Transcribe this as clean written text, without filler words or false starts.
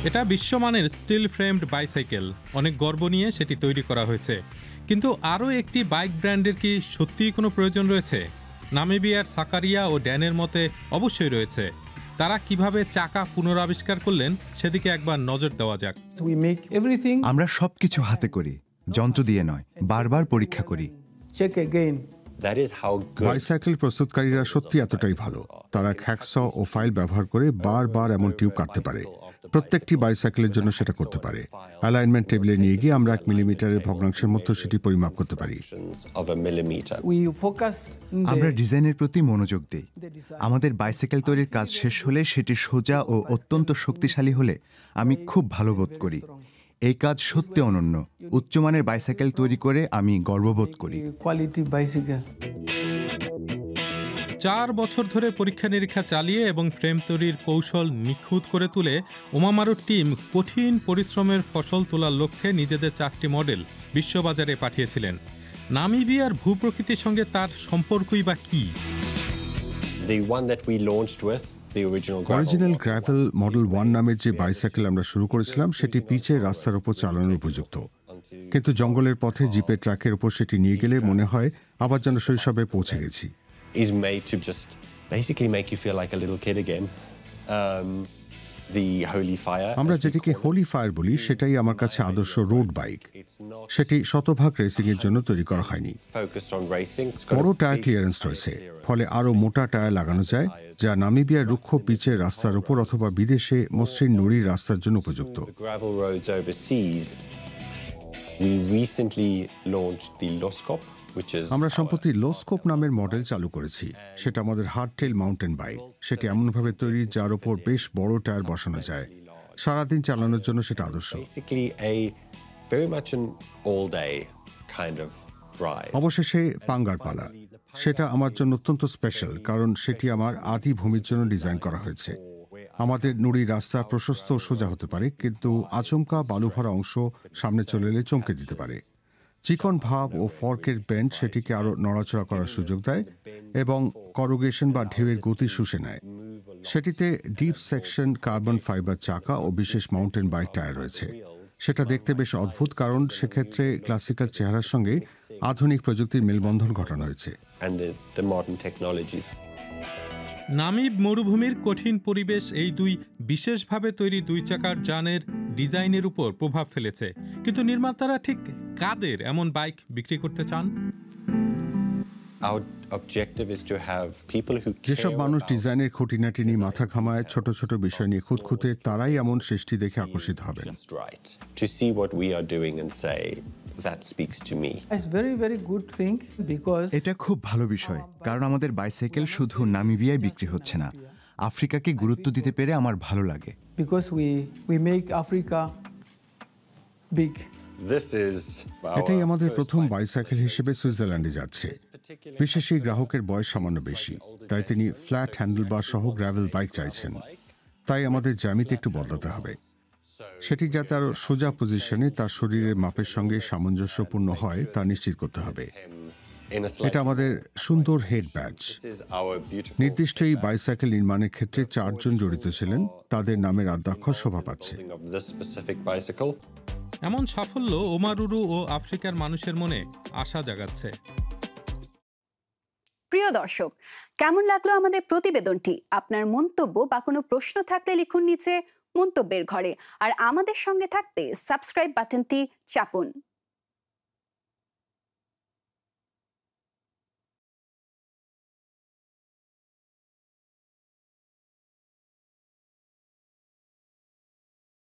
এটা বিশ্বমানের still framed bicycle, অনেক গর্ব নিয়ে সেটি তৈরি করা হয়েছে। কিন্তু আরও একটি বাইক ব্র্যান্ডের কি সত্যিই কোনো প্রয়োজন রয়েছে? নামিবিয়ার সাকারিয়া ও ড্যানের মতে অবশ্যই রয়েছে। তারা কিভাবে চাকা পুনরাবিষ্কার করলেন সেদিকে একবার নজর দেওয়া যাক। আমরা সবকিছু হাতে করি, যন্ত্র দিয়ে নয়, বারবার পরীক্ষা করি। বাইসাইকেল প্রস্তুতকারীরা সত্যি এতটাই ভালো, তারা হ্যাকসঅ ও ফাইল ব্যবহার করে বারবার এমন টিউব কাটতে পারে। প্রত্যেকটি বাইসাইকেলের জন্য সেটা করতে পারে। অ্যালাইনমেন্ট টেবিলে নিয়ে গিয়ে আমরা 1 মিলিমিটারের ভগ্নাংশের মধ্যে সেটি পরিমাপ করতে পারি। আমরা ডিজাইনের প্রতি মনোযোগ দিই। আমাদের বাইসাইকেল তৈরির কাজ শেষ হলে সেটি সোজা ও অত্যন্ত শক্তিশালী হলে আমি খুব ভালো বোধ করি। এই কাজ সত্যি অনন্য। উচ্চমানের বাইসাইকেল তৈরি করে আমি গর্ববোধ করি। 4 বছর ধরে পরীক্ষা নিরীক্ষা চালিয়ে এবং ফ্রেম তৈরির কৌশল নিখুঁত করে তুলে ওমামারুর টিম কঠিন পরিশ্রমের ফসল তোলার লক্ষ্যে নিজেদের 4টি মডেল বিশ্ববাজারে পাঠিয়েছিলেন। নামিবিয়ার ভূপ্রকৃতির সঙ্গে তার সম্পর্কই বা কি? অরিজিনাল গ্র্যাভেল মডেল 1 নামের যে বাইসাইকেল আমরা শুরু করেছিলাম সেটি পিচের রাস্তার উপর চালানোর উপযুক্ত, কিন্তু জঙ্গলের পথে জিপের ট্রাকের উপর সেটি নিয়ে গেলে মনে হয় আবার যেন শৈশবে পৌঁছে গেছি। আমরা যেটিকে হোলি ফায়ার বলি সেটাই আমার কাছে আদর্শ রোড বাইক। সেটি শতভাগ রেসিং এর জন্য তৈরি করা হয়নি। বড় টায়ার ক্লিয়ারেন্স রয়েছে, ফলে আরো মোটা টায়ার লাগানো যায়, যা নামিবিয়ার রুক্ষ পিচের রাস্তার উপর অথবা বিদেশে মসৃণ নুড়ির রাস্তার জন্য উপযুক্ত। আমরা সম্প্রতি লোস্কোপ নামের মডেল চালু করেছি। সেটা আমাদের হার্ডটেল মাউন্টেন বাইক। সেটি এমনভাবে তৈরি যার উপর বেশ বড় টায়ার বসানো যায়। সারাদিন চালানোর জন্য সেটা আদর্শ। অবশেষে পাঙ্গার পালা। সেটা আমার জন্য অত্যন্ত স্পেশাল, কারণ সেটি আমার আদি ভূমির জন্য ডিজাইন করা হয়েছে। আমাদের নুড়ির রাস্তা প্রশস্ত ও সোজা হতে পারে, কিন্তু আচমকা বালু ভরা অংশ সামনে চলে এলে চমকে দিতে পারে। চিকন ভাব ও ফর্কের বেন্ড সেটিকে আরও নড়াচড়া করার সুযোগ দেয় এবং করুগেশন বা ঢেউয়ের গতি শুষে নেয়। সেটিতে ডিপ সেকশন কার্বন ফাইবার চাকা ও বিশেষ মাউন্টেন বাইক টায়ার রয়েছে। সেটা দেখতে বেশ অদ্ভুত, কারণ সেক্ষেত্রে ক্লাসিক্যাল চেহারার সঙ্গে আধুনিক প্রযুক্তির মেলবন্ধন ঘটানো হয়েছে। নামিব মরুভূমির কঠিন পরিবেশ এই দুই বিশেষভাবে তৈরি 2 চাকার যানের ডিজাইনের উপর প্রভাব ফেলেছে। কিন্তু নির্মাতারা ঠিক কাদের এমন বাইক বিক্রি করতে চান? যেসব মানুষ ডিজাইনের খুঁটিনাটি নিয়ে মাথা ঘামায়, ছোট ছোট বিষয় নিয়ে খুঁতখুঁতে, তারাই এমন সৃষ্টি দেখে আকর্ষিত হবেন। এটা খুব ভালো বিষয়, কারণ আমাদের বাইসাইকেল শুধু নামিবিয়ায় বিক্রি হচ্ছে না, আফ্রিকাকে গুরুত্ব দিতে পেরে আমার ভালো লাগে। এটাই আমাদের প্রথম বাইসাইকেল হিসেবে সুইজারল্যান্ডে যাচ্ছে। বিশেষ এই গ্রাহকের বয়স সামান্য বেশি, তাই তিনি ফ্ল্যাট হ্যান্ডেলবার সহ গ্র্যাভেল বাইক চাইছেন। তাই আমাদের জ্যামিতি একটু বদলাতে হবে। সেটি যাতে আরো সোজা পজিশনে তার শরীরের মাপের সঙ্গে সামঞ্জস্যপূর্ণ হয় তা নিশ্চিত করতে হবে। এটা আমাদের সুন্দর হেড ব্যাজ। নির্দিষ্ট এই বাইসাইকেল নির্মাণের ক্ষেত্রে 4 জন জড়িত ছিলেন। তাদের নামের আদ্যাক্ষর শোভা পাচ্ছে। এমন সাফল্য ওমারুরু ও আফ্রিকার মানুষের মনে আশা জাগাচ্ছে। প্রিয় দর্শক, কেমন লাগলো আমাদের প্রতিবেদনটি? আপনার মন্তব্য বা কোনো প্রশ্ন থাকলে লিখুন নিচে মন্তব্যের ঘরে। আর আমাদের সঙ্গে থাকতে সাবস্ক্রাইব বাটনটি চাপুন।